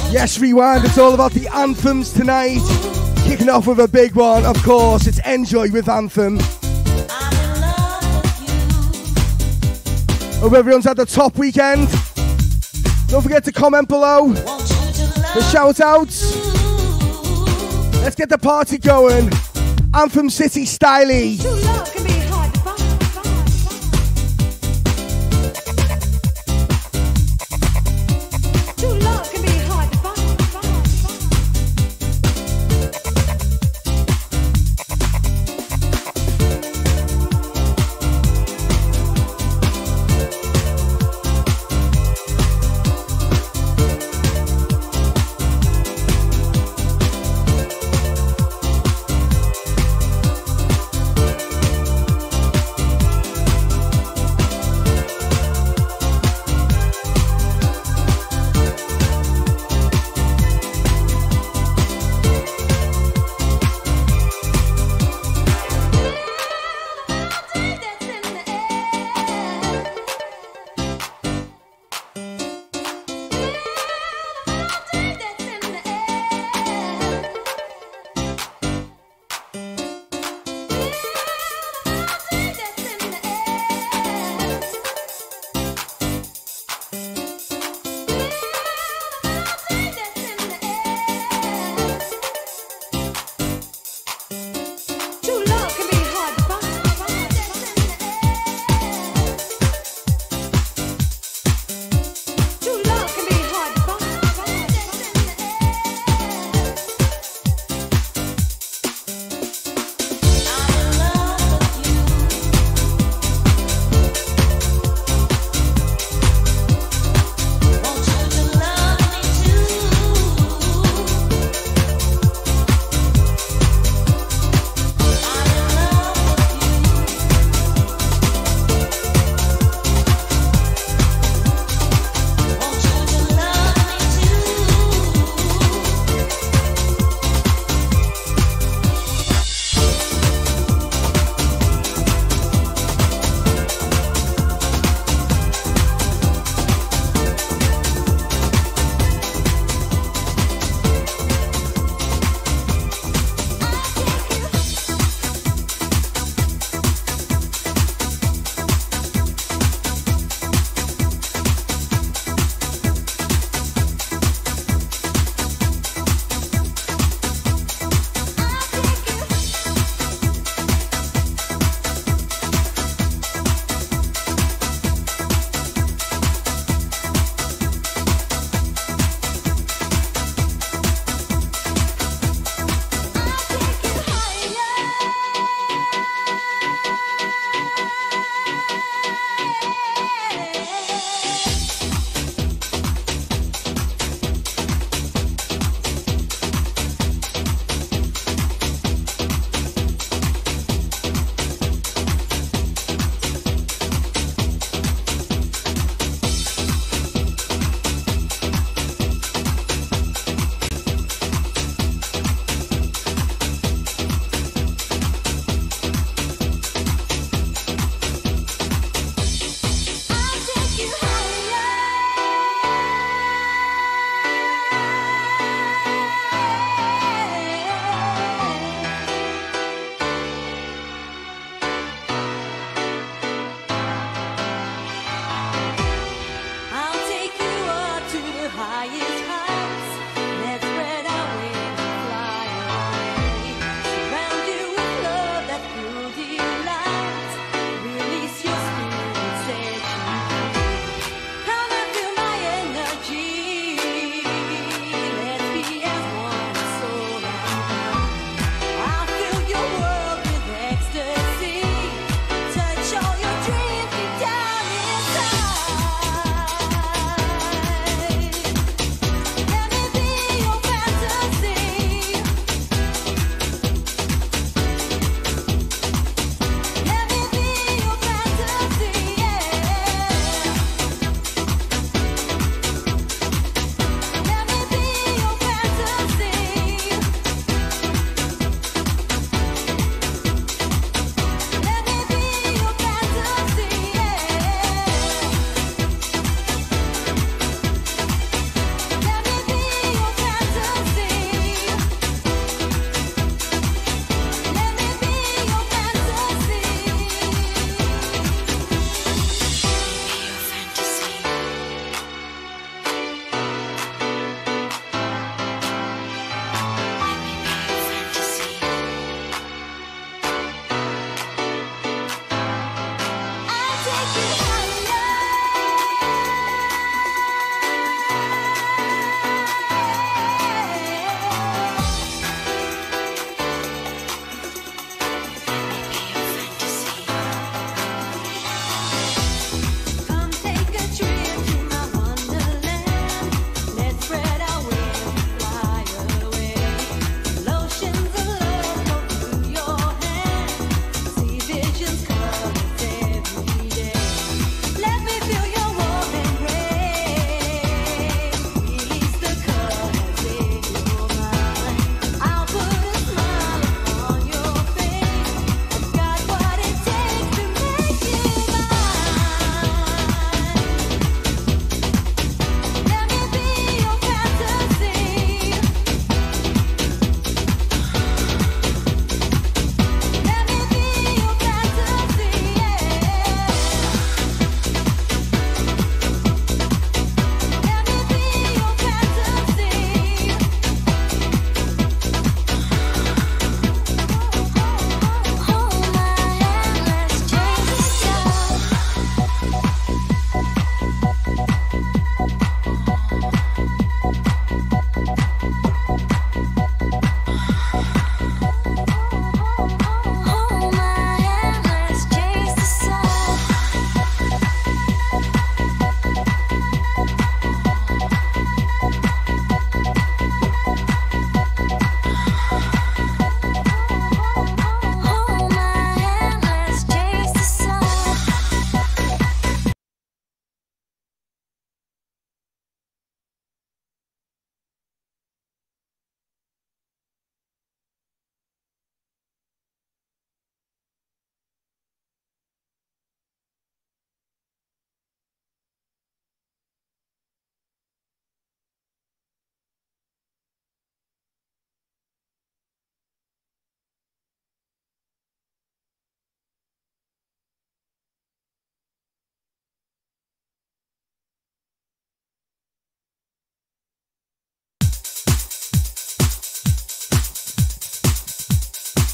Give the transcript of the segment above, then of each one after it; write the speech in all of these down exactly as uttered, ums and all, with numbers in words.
Yes, Rewind, it's all about the anthems tonight. Kicking off with a big one, of course, it's Enjoy with Anthem. Hope everyone's had the top weekend. Don't forget to comment below for shout outs. Let's get the party going. Anthem City Styly.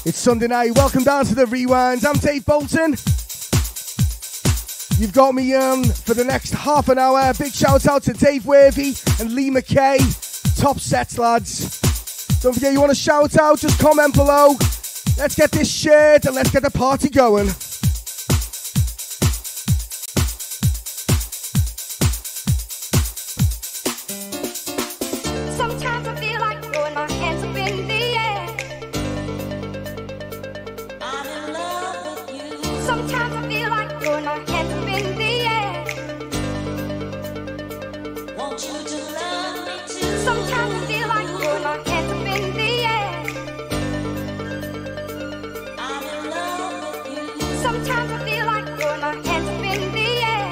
It's Sunday night. Welcome down to the Rewinds. I'm Dave Bolton. You've got me on for the next half an hour. Big shout out to Dave Worthy and Lee McKay. Top sets, lads. Don't forget, you want to shout out, just comment below. Let's get this shared and let's get the party going. Sometimes I feel like throwing my hands up in the air. I'm in love with you. Sometimes I feel like throwing my hands up in the air. Want you to love me too. Sometimes I feel like throwing my hands up in the air. I'm in love with you. Sometimes I feel like throwing my hands up in the air.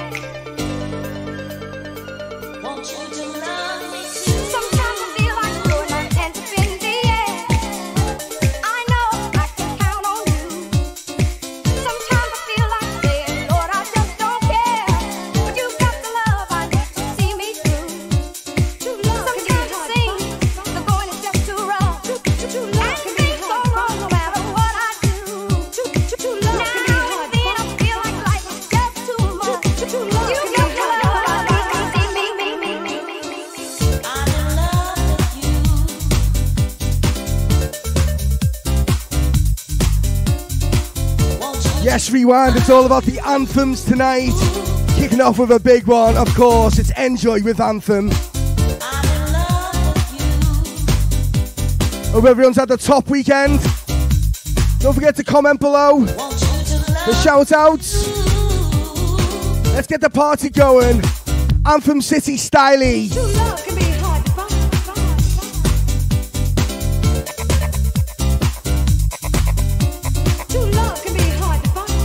Want you to love me too. Sometimes I feel like throwing my hands up in the air. I know I can count on you. Sometimes I feel like saying, Lord, I just don't care. But you got the love I need to see me through. Sometimes it seems the going is just too rough. And things go wrong no matter what I do. Now and then I feel like life is just too much. You got the love I need to see me, me, me, me, me, me. I'm in love with you. Yes, Rewind, it's all about the anthems tonight. Kicking off with a big one, of course, it's Enjoy with Anthem. I'm in love with you. Hope everyone's had the top weekend. Don't forget to comment below Want you to for love shout outs. Let's get the party going. Anthem City Styly. True love can be hard to find. True love can be hard to find.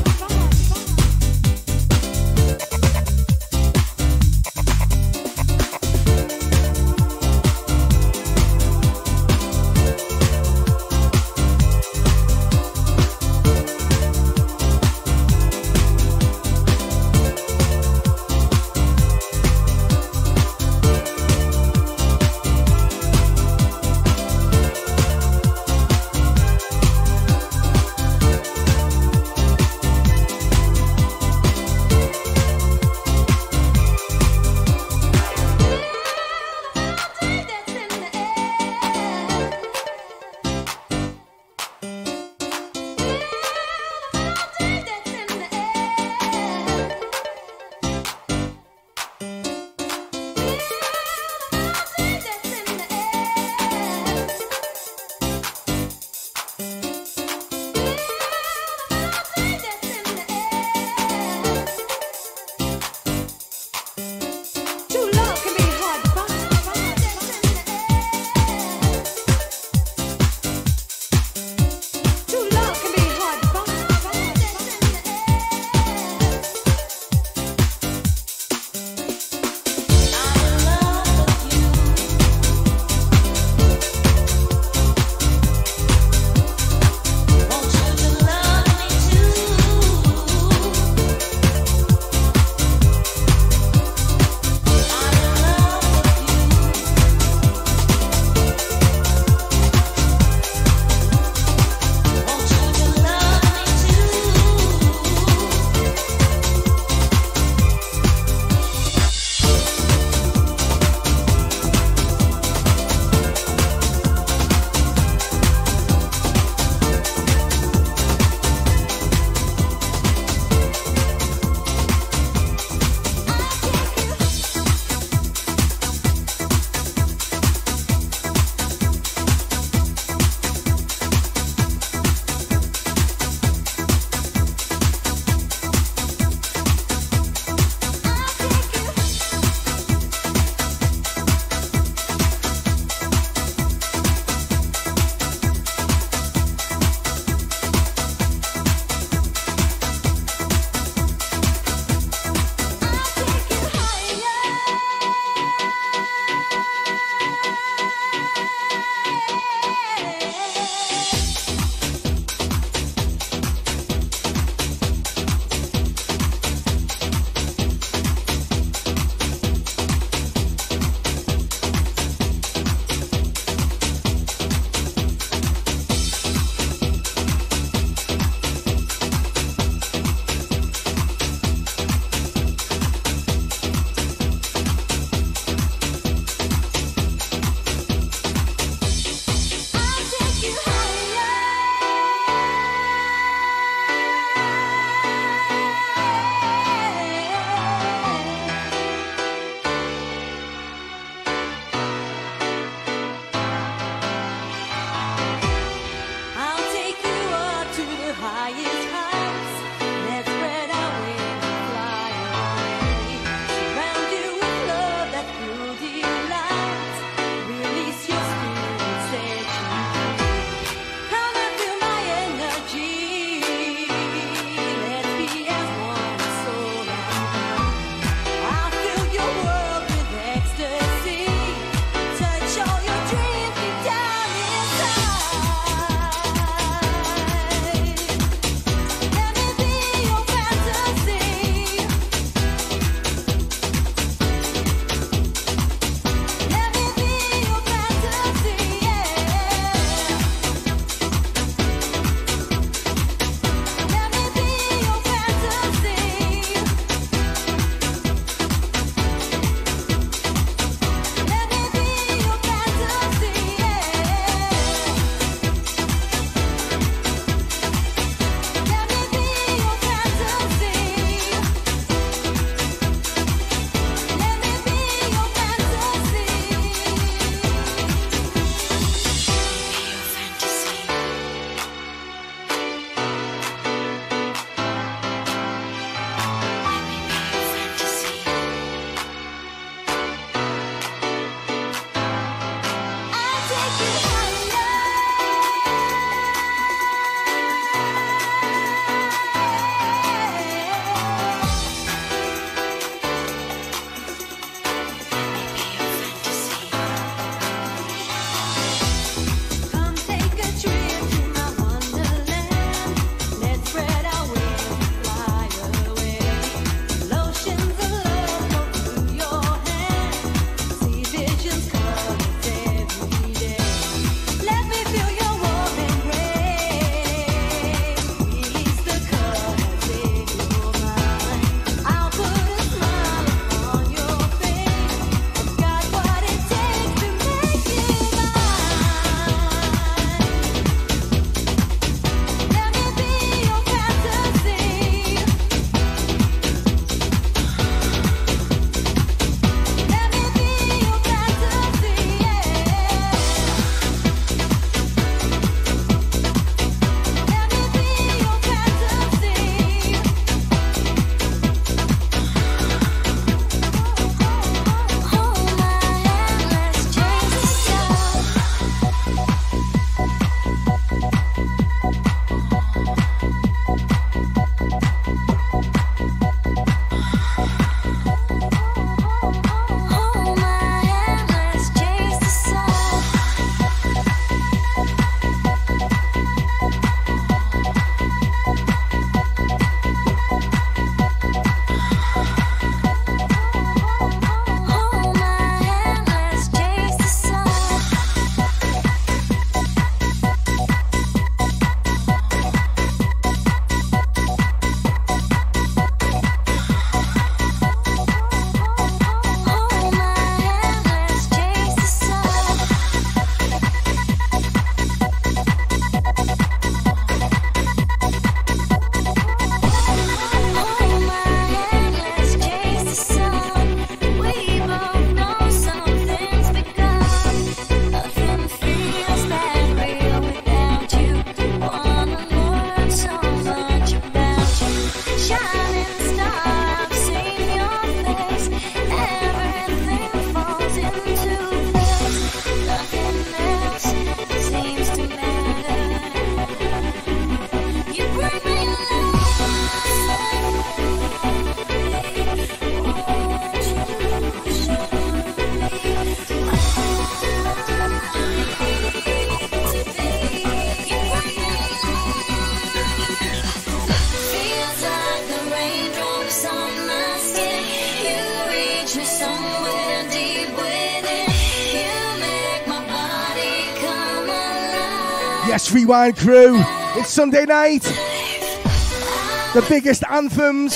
Yes, Rewind crew, it's Sunday night. The biggest anthems.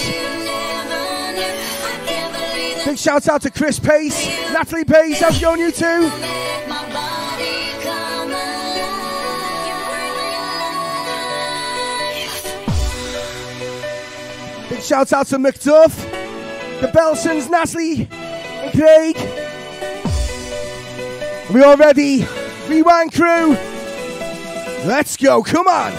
Big shout out to Chris Pace, Natalie Pace, how's it going, you two? Big shout out to McDuff, the Belsons, Natalie and Craig. Are we all ready? Rewind crew, let's go, come on.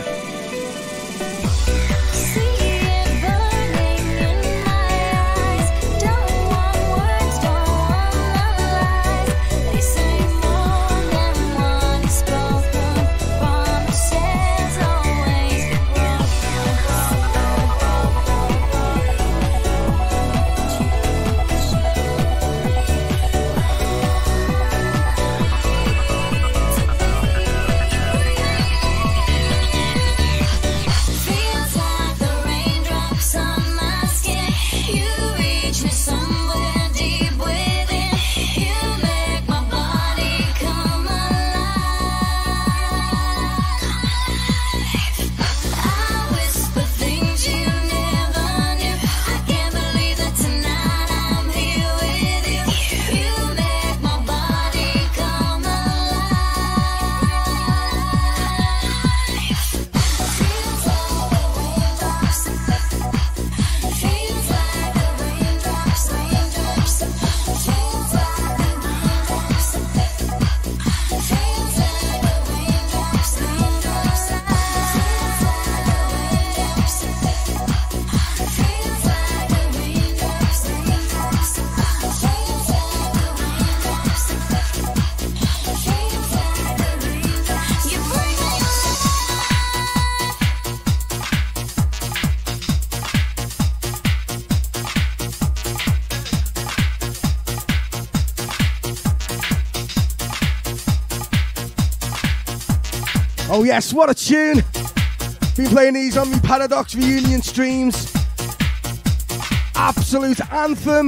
Oh yes, what a tune. Been playing these on my Paradox reunion streams. Absolute anthem.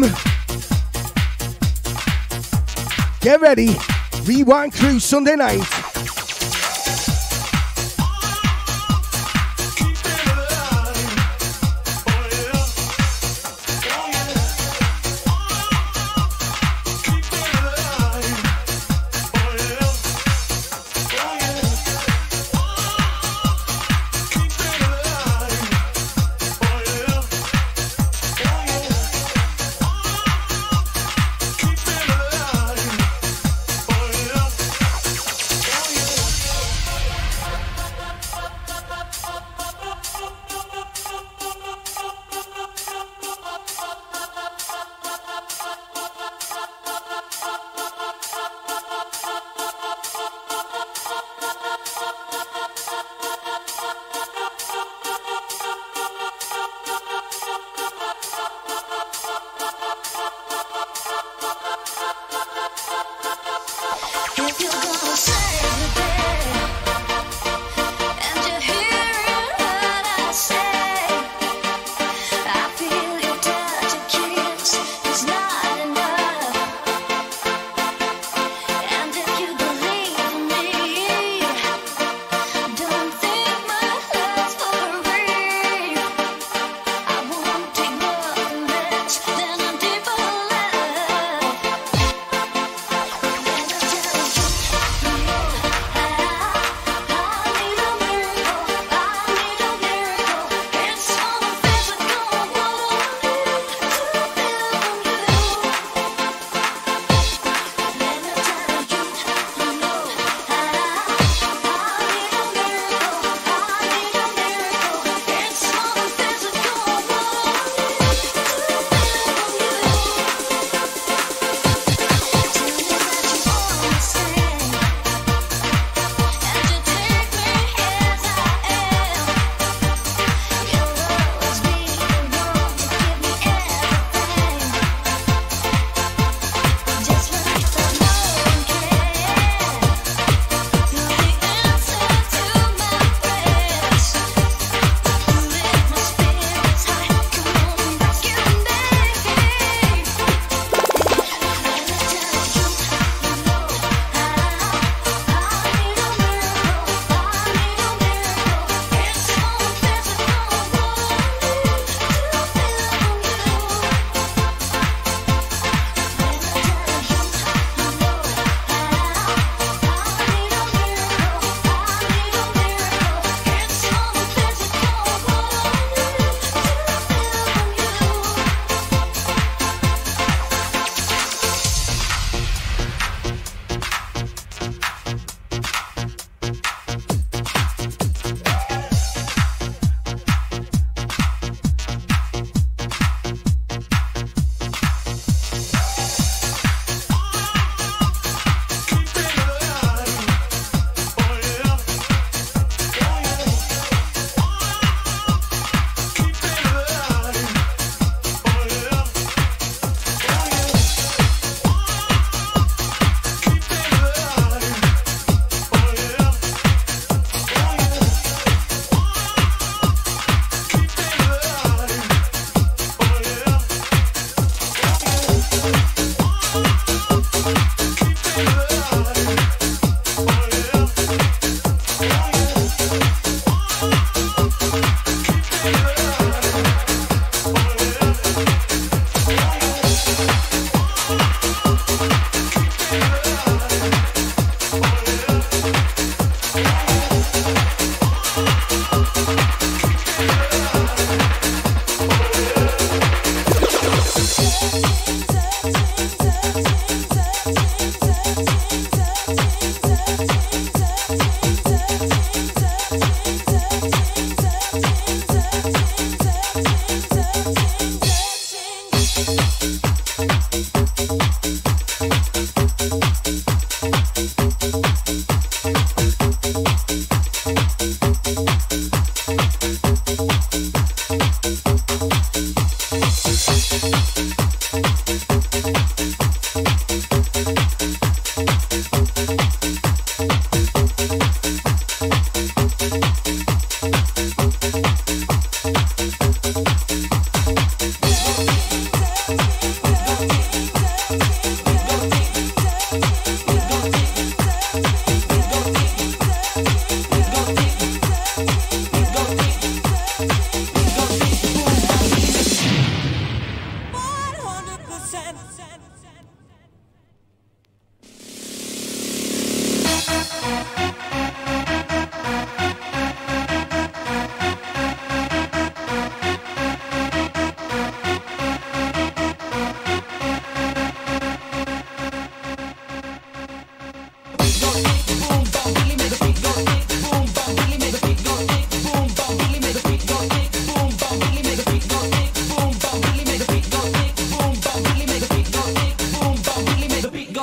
Get ready. Rewind crew Sunday night.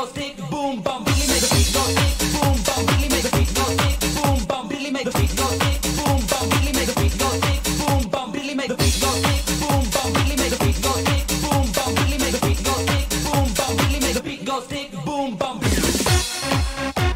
go stick, boom bum, Billy make the beat go stick, boom bum, Billy make the beat go stick, boom bum, Billy make the beat go stick, boom bum, Billy make the beat go stick, boom bum, Billy make the beat go stick, boom bum, Billy make the beat go stick, boom bum, Billy make the beat go stick, boom bum, Billy make the beat go stick, boom bum.